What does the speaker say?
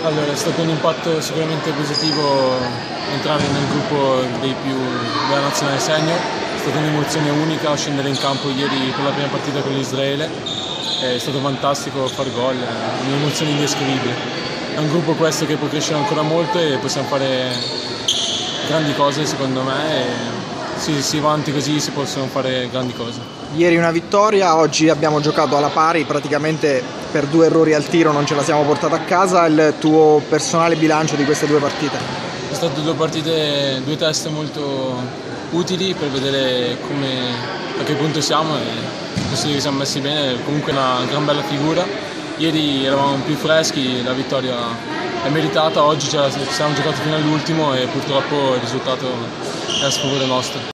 Allora, è stato un impatto sicuramente positivo entrare nel gruppo della nazionale senior. È stata un'emozione unica scendere in campo ieri per la prima partita con l'Israele. È stato fantastico far gol, un'emozione indescrivibile. È un gruppo questo che può crescere ancora molto e possiamo fare grandi cose secondo me. E si va avanti così, si possono fare grandi cose. Ieri una vittoria, oggi abbiamo giocato alla pari, praticamente per 2 errori al tiro non ce la siamo portata a casa. Il tuo personale bilancio di queste 2 partite? Sono state 2 partite, 2 test molto utili per vedere a che punto siamo e considero che siamo messi bene. Comunque una gran bella figura. Ieri eravamo più freschi, la vittoria è meritata, oggi ci siamo giocati fino all'ultimo e purtroppo il risultato è a sfavore nostro.